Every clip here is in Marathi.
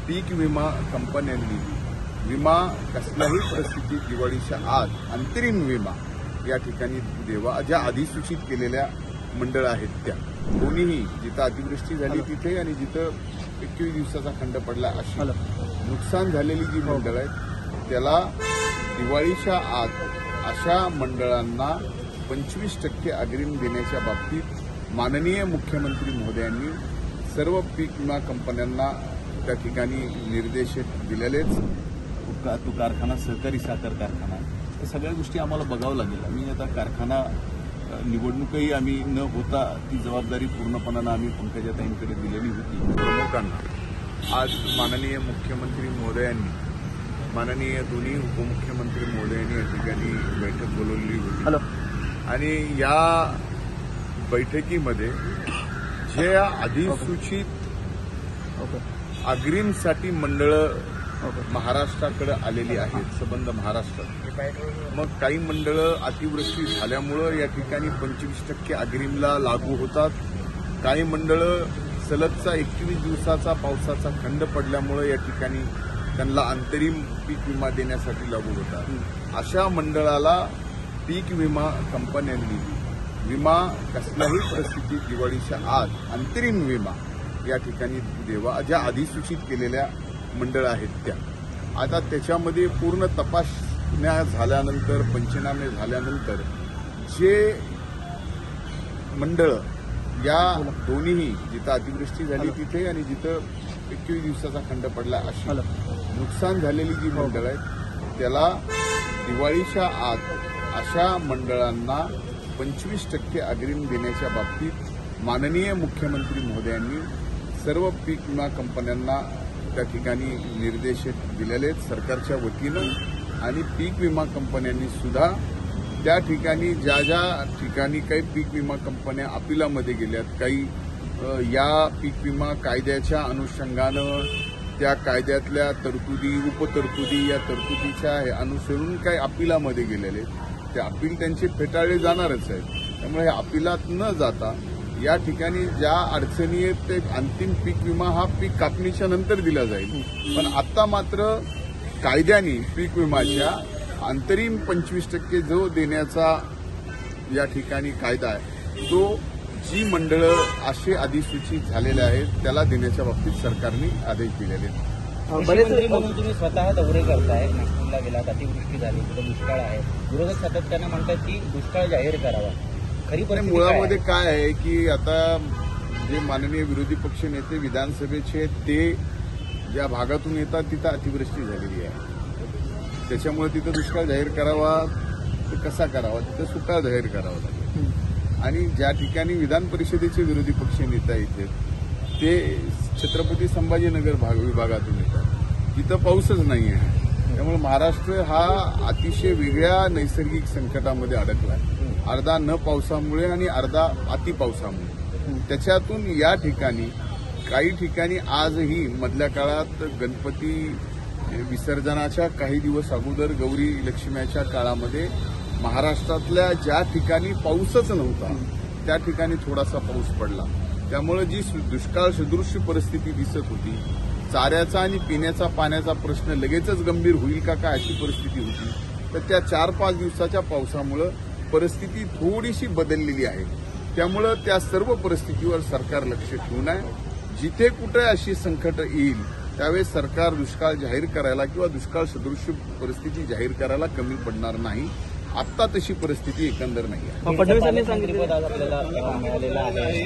पीक विमा कंपन्यांनी विमा कसल्याही परिस्थितीत दिवाळीच्या आत अंतरिम विमा या ठिकाणी देवा, ज्या अधिसूचित केलेल्या मंडळ आहेत त्या दोन्हीही, जिथं अतिवृष्टी झाली तिथे आणि जिथं 21 दिवसाचा खंड पडला अशी नुकसान झालेली जी मंडळ आहेत त्याला दिवाळीच्या आत अशा मंडळांना 25% अग्रिम देण्याच्या बाबतीत माननीय मुख्यमंत्री महोदयांनी सर्व पीक विमा कंपन्यांना त्या ठिकाणी निर्देश दिलेलेच. तो कारखाना सहकारी साखर कारखाना, त्या सगळ्या गोष्टी आम्हाला बघावं लागेल. आम्ही आता कारखाना निवडणूकही आम्ही न होता ती जबाबदारी पूर्णपणानं आम्ही पंकजाताईंकडे दिलेली होती. प्रमुखांना आज माननीय मुख्यमंत्री महोदयांनी, माननीय दोन्ही उपमुख्यमंत्री महोदयांनी या ठिकाणी बैठक बोलवली होती आणि या बैठकीमध्ये जे अधिसूचित अग्रिमसाठी मंडळं महाराष्ट्राकडे आलेली आहेत, संबंध महाराष्ट्रात, मग काही मंडळं अतिवृष्टी झाल्यामुळं या ठिकाणी 25% अग्रिमला लागू होतात, काही मंडळं सलगचा 21 दिवसाचा पावसाचा खंड पडल्यामुळे या ठिकाणी त्यांना अंतरिम पीक विमा देण्यासाठी लागू होतात. अशा मंडळाला पीक विमा कंपन्यांनी विमा कसल्याही परिस्थितीत दिवाळीच्या आत अंतरिम विमा या ठिकाणी देवा, ज्या अधिसूचित केलेल्या मंडळ आहेत त्या. आता त्याच्यामध्ये पूर्ण तपासण्या झाल्यानंतर, पंचनामे झाल्यानंतर जे मंडळ या दोन्हीही, जिथं अतिवृष्टी झाली तिथे आणि जिथं 21 दिवसाचा खंड पडला अशी नुकसान झालेली जी मंडळ आहेत त्याला दिवाळीच्या आत अशा मंडळांना 25% अग्रिम देण्याच्या बाबतीत माननीय मुख्यमंत्री महोदयांनी सर्व पीक विमा कंपन्यांना त्या ठिकाणी निर्देश दिलेलेत सरकारच्या वतीनं. आणि पीक विमा कंपन्यांनी सुद्धा त्या ठिकाणी ज्या ज्या ठिकाणी काही पीक विमा कंपन्या अपिलामध्ये गेल्यात, काही या पीक विमा कायद्याच्या अनुषंगानं त्या कायद्यातल्या तरतुदी, उपतरतुदी, या तरतुदीच्या अनुसरून काही अपिलामध्ये गेलेले, ते अपील त्यांचे फेटाळले जाणारच आहेत. त्यामुळे हे अपिलात न जाता या ठिकाणी ज्या अडचणी आहेत ते अंतिम पीक विमा हा पीक कापणीच्या नंतर दिला जाईल, पण आता मात्र कायद्याने पीक विमाच्या अंतरिम 25% जो देण्याचा या ठिकाणी कायदा आहे तो जी मंडळं असे अधिसूचित झालेले आहेत त्याला देण्याच्या बाबतीत सरकारने आदेश दिलेले आहेत. बरेच म्हणून तुम्ही स्वतः दौरे करताय, नागपूरला गेलात, अतिवृष्टी झाली, तिथे दुष्काळ आहे, विरोधक सातत्यानं म्हणतात की दुष्काळ जाहीर करावा. खरी परिस्थिती मुळामध्ये काय आहे की आता जे माननीय विरोधी पक्ष नेते विधानसभेचे ते ज्या भागातून येतात तिथं अतिवृष्टी झालेली आहे, त्याच्यामुळे तिथं दुष्काळ जाहीर करावा तर कसा करावा, तिथं सुकाळ जाहीर करावा लागेल. आणि ज्या ठिकाणी विधान परिषदेचे विरोधी पक्ष नेता येतात ते छत्रपती संभाजीनगर विभागातून येतात, तिथं पाऊसच नाही आहे. त्यामुळे महाराष्ट्र हा अतिशय वेगळ्या नैसर्गिक संकटामध्ये अडकला आहे, अर्धा न पावसामुळे आणि अर्धा अतिपावसामुळे. त्याच्यातून या ठिकाणी काही ठिकाणी आजही मधल्या काळात गणपती विसर्जनाच्या काही दिवस अगोदर गौरी लक्ष्म्याच्या काळामध्ये महाराष्ट्रातल्या ज्या ठिकाणी पाऊसच नव्हता त्या ठिकाणी थोडासा पाऊस पडला. त्यामुळे जी दुष्काळ सदृश्य परिस्थिती दिसत होती, चाऱ्याचा आणि पिण्याचा पाण्याचा प्रश्न लगेचच गंभीर होईल का काय अशी परिस्थिती होती, तर त्या 4-5 दिवसाच्या पावसामुळे परिस्थिती थोडीशी बदललेली आहे. त्यामुळं त्या सर्व परिस्थितीवर सरकार लक्ष ठेवून आहे. जिथे कुठे अशी संकट येईल त्यावेळेस सरकार दुष्काळ जाहीर करायला किंवा दुष्काळ सदृश्य परिस्थिती जाहीर करायला कमी पडणार नाही. आत्ता तशी परिस्थिती एकंदर नाही आहे. फडणवीसांनी सांगितलं आपल्याला मिळालेलं आहे,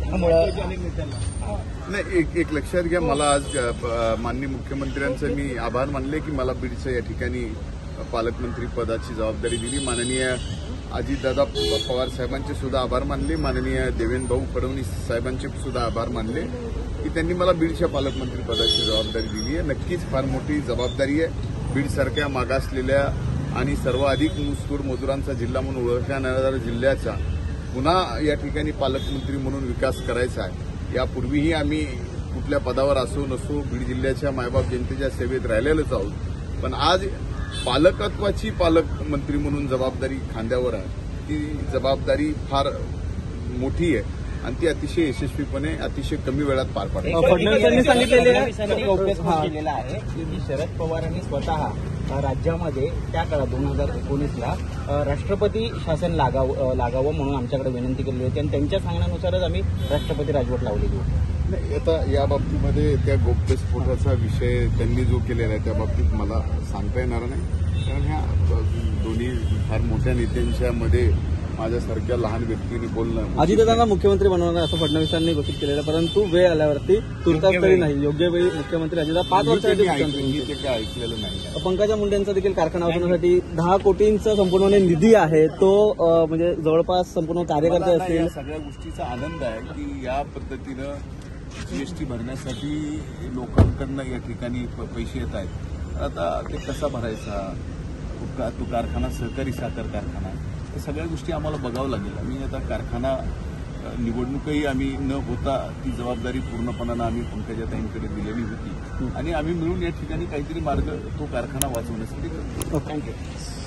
नाही एक लक्षात घ्या, मला आज माननीय मुख्यमंत्र्यांचं मी आभार मानले की मला बीडचं या ठिकाणी पालकमंत्री पदाची जबाबदारी दिली. माननीय अजितदादा पवार साहेबांचे सुद्धा आभार मानले, माननीय देवेंद्र भाऊ फडणवीस साहेबांचे सुद्धा आभार मानले की त्यांनी मला बीडच्या पालकमंत्री पदाची जबाबदारी दिली आहे. नक्कीच फार मोठी जबाबदारी आहे. बीडसारख्या मागासलेल्या आणि सर्वाधिक ऊसतोड मजुरांचा जिल्हा म्हणून ओळखल्या जाणाऱ्या जिल्ह्याचा पुन्हा या ठिकाणी पालकमंत्री म्हणून विकास करायचा आहे. यापूर्वीही आम्ही कुठल्या पदावर असो नसो बीड जिल्ह्याच्या मायबाप जनतेच्या सेवेत राहिलेलोच आहोत, पण आज पालकत्वाची पालकमंत्री म्हणून जबाबदारी खांद्यावर आहे. ती जबाबदारी फार मोठी आहे आणि ती अतिशय यशस्वीपणे अतिशय कमी वेळात पार पाडली. फडणवीसांनी केलेलं आहे की शरद पवारांनी स्वतः राज्यामध्ये त्या काळात 2019ला राष्ट्रपती शासन लागावं म्हणून आमच्याकडे विनंती केली होती आणि त्यांच्या सांगण्यानुसारच आम्ही राष्ट्रपती राजवट लावलेली होती. नाही, आता या बाबतीमध्ये त्या गौप्यस्फोटाचा विषय त्यांनी जो केलेला आहे त्या बाबतीत मला सांगता येणार नाही, कारण ह्या दोन्ही फार मोठ्या नेत्यांच्या मध्ये माझ्यासारख्या लहान व्यक्तींनी बोलणं. अजितदादांना मुख्यमंत्री बनवणार असं फडणवीसांनी घोषित केलेलं, परंतु वेळ आल्यावरती तुर्तास तरी नाही, योग्य वेळी मुख्यमंत्री अजितदादा 5 वर्षासाठी ते काय ऐकलेलं नाही. पंकजा मुंडेंचा देखील कारखाना उभारण्यासाठी 10 कोटींचा संपूर्ण निधी आहे, तो म्हणजे जवळपास संपूर्ण कार्यकर्ते मला असतील. या सगळ्या गोष्टीचा आनंद आहे की या पद्धतीनं जीएसटी भरण्यासाठी लोकांकडनं या ठिकाणी पैसे येत आहेत. आता ते कसा भरायचा, तो कारखाना सहकारी साखर कारखाना, या सगळ्या गोष्टी आम्हाला बघावं लागेल. आम्ही आता कारखाना निवडणूकही आम्ही न होता ती जबाबदारी पूर्णपणानं आम्ही पंकजाताईंकडे दिलेली होती आणि आम्ही मिळून या ठिकाणी काहीतरी मार्ग तो कारखाना वाचवण्यासाठी करतो. थँक्यू.